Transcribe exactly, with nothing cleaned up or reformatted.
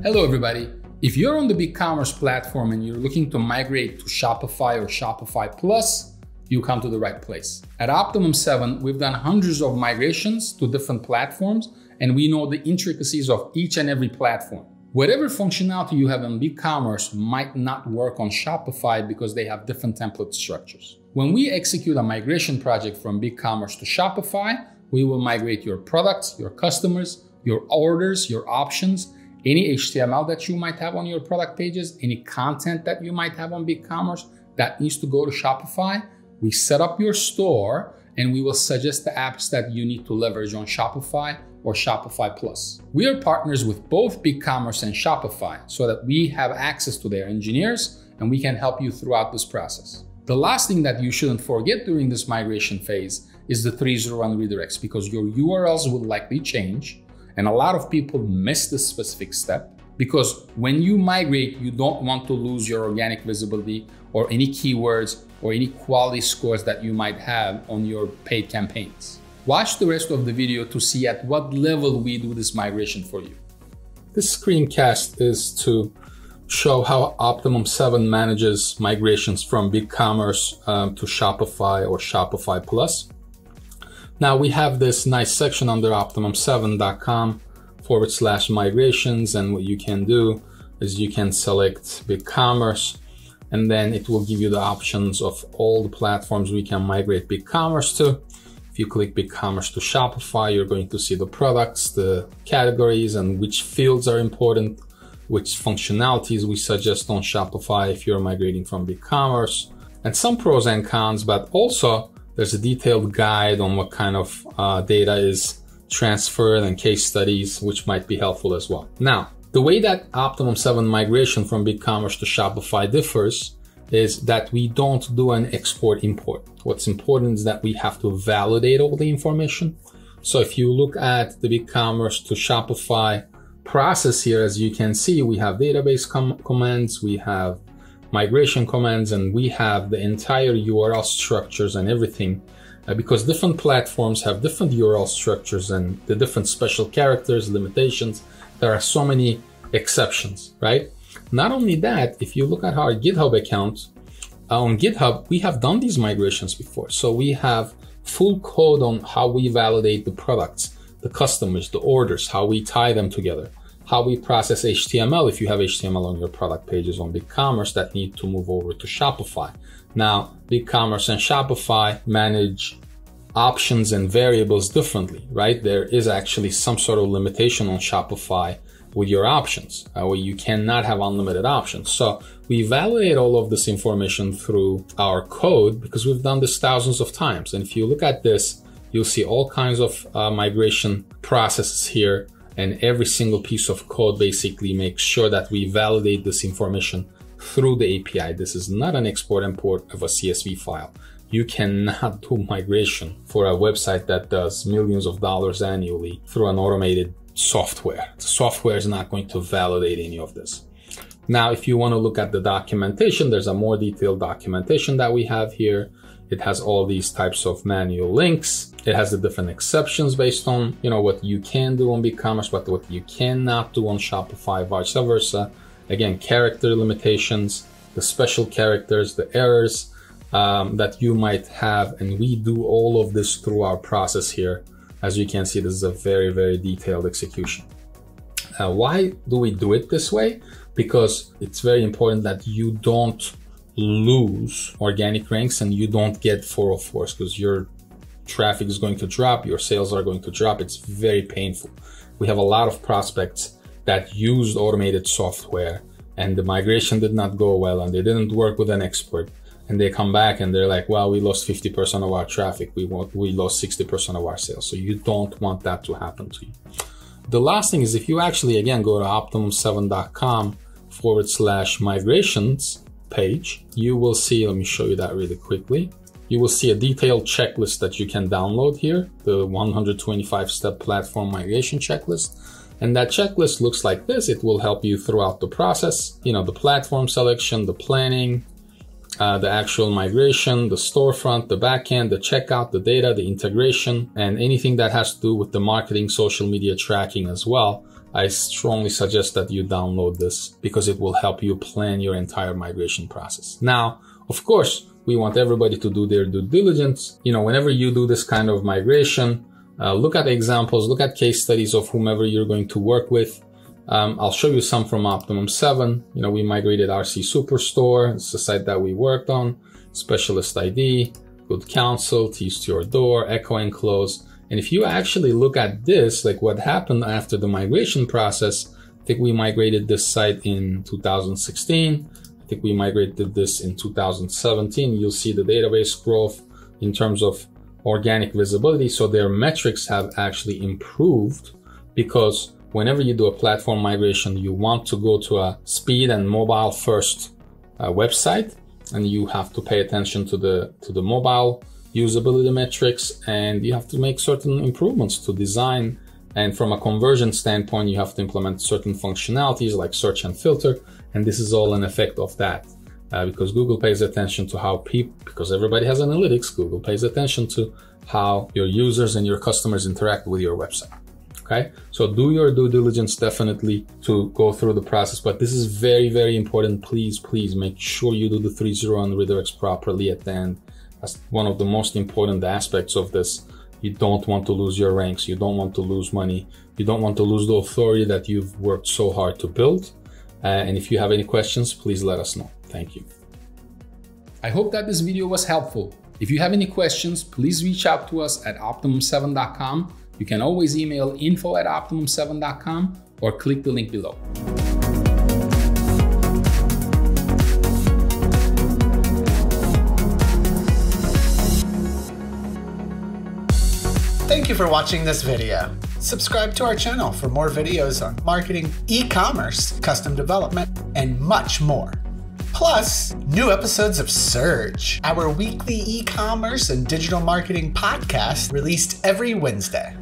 Hello everybody. If you're on the BigCommerce platform and you're looking to migrate to Shopify or Shopify Plus, you come to the right place. At Optimum seven, we've done hundreds of migrations to different platforms, and we know the intricacies of each and every platform. Whatever functionality you have on BigCommerce might not work on Shopify because they have different template structures. When we execute a migration project from BigCommerce to Shopify, we will migrate your products, your customers, your orders, your options, any H T M L that you might have on your product pages, any content that you might have on BigCommerce that needs to go to Shopify. We set up your store and we will suggest the apps that you need to leverage on Shopify or Shopify Plus. We are partners with both BigCommerce and Shopify so that we have access to their engineers and we can help you throughout this process. The last thing that you shouldn't forget during this migration phase is the three oh one redirects, because your U R Ls will likely change. And a lot of people miss this specific step because when you migrate, you don't want to lose your organic visibility or any keywords or any quality scores that you might have on your paid campaigns. Watch the rest of the video to see at what level we do this migration for you. This screencast is to show how Optimum seven manages migrations from BigCommerce um, to Shopify or Shopify Plus. Now we have this nice section under optimum seven dot com forward slash migrations, and what you can do is you can select BigCommerce, and then it will give you the options of all the platforms we can migrate BigCommerce to. If you click BigCommerce to Shopify, you're going to see the products, the categories, and which fields are important, which functionalities we suggest on Shopify if you're migrating from BigCommerce, and some pros and cons, but also there's a detailed guide on what kind of uh, data is transferred and case studies, which might be helpful as well. Now, the way that Optimum seven migration from BigCommerce to Shopify differs is that we don't do an export import. What's important is that we have to validate all the information. So if you look at the BigCommerce to Shopify process here, as you can see, we have database com commands, we have migration commands, and we have the entire U R L structures and everything uh, because different platforms have different U R L structures and the different special characters, limitations. There are so many exceptions, right? Not only that, if you look at our GitHub account, uh, on GitHub, we have done these migrations before. So we have full code on how we validate the products, the customers, the orders, how we tie them together, how we process H T M L if you have H T M L on your product pages on BigCommerce that need to move over to Shopify. Now, BigCommerce and Shopify manage options and variables differently, right? There is actually some sort of limitation on Shopify with your options, uh, where you cannot have unlimited options. So we validate all of this information through our code because we've done this thousands of times. And if you look at this, you'll see all kinds of uh, migration processes here. And every single piece of code basically makes sure that we validate this information through the A P I. This is not an export import of a C S V file. You cannot do migration for a website that does millions of dollars annually through an automated software. The software is not going to validate any of this. Now, if you want to look at the documentation, there's a more detailed documentation that we have here. It has all these types of manual links. It has the different exceptions based on, you know, what you can do on BigCommerce, but what you cannot do on Shopify, vice versa. Again, character limitations, the special characters, the errors um, that you might have. And we do all of this through our process here. As you can see, this is a very, very detailed execution. Uh, why do we do it this way? Because it's very important that you don't lose organic ranks and you don't get four oh fours, because your traffic is going to drop, your sales are going to drop. It's very painful. We have a lot of prospects that used automated software and the migration did not go well and they didn't work with an expert, and they come back and they're like, well, we lost fifty percent of our traffic, we want, we lost sixty percent of our sales. So you don't want that to happen to you. The last thing is, if you actually again go to optimum seven dot com forward slash migrations page, you will see, let me show you that really quickly. You will see a detailed checklist that you can download here, the one hundred twenty-five step platform migration checklist. And that checklist looks like this. It will help you throughout the process, you know, the platform selection, the planning, uh, the actual migration, the storefront, the backend, the checkout, the data, the integration, and anything that has to do with the marketing, social media tracking as well. I strongly suggest that you download this because it will help you plan your entire migration process. Now, of course, we want everybody to do their due diligence. You know, whenever you do this kind of migration, uh, look at examples, look at case studies of whomever you're going to work with. Um, I'll show you some from Optimum seven. You know, we migrated R C Superstore. It's the site that we worked on. Specialist I D, Good Counsel, Tease to Your Door, Echo Enclose. And if you actually look at this, like what happened after the migration process, I think we migrated this site in two thousand sixteen. I think we migrated this in two thousand seventeen. You'll see the database growth in terms of organic visibility. So their metrics have actually improved because whenever you do a platform migration, you want to go to a speed and mobile first uh, website, and you have to pay attention to the, to the mobile usability metrics, and you have to make certain improvements to design. And from a conversion standpoint, you have to implement certain functionalities like search and filter. And this is all an effect of that uh, because Google pays attention to how people, because everybody has analytics, Google pays attention to how your users and your customers interact with your website. Okay, so do your due diligence definitely to go through the process, but this is very, very important. Please, please make sure you do the three zero and redirects properly at the end. That's one of the most important aspects of this. You don't want to lose your ranks. You don't want to lose money. You don't want to lose the authority that you've worked so hard to build. Uh, and if you have any questions, please let us know. Thank you. I hope that this video was helpful. If you have any questions, please reach out to us at optimum seven dot com. You can always email info at optimum seven dot com or click the link below. Thank you for watching this video. Subscribe to our channel for more videos on marketing, e-commerce, custom development, and much more. Plus, new episodes of Surge, our weekly e-commerce and digital marketing podcast released every Wednesday.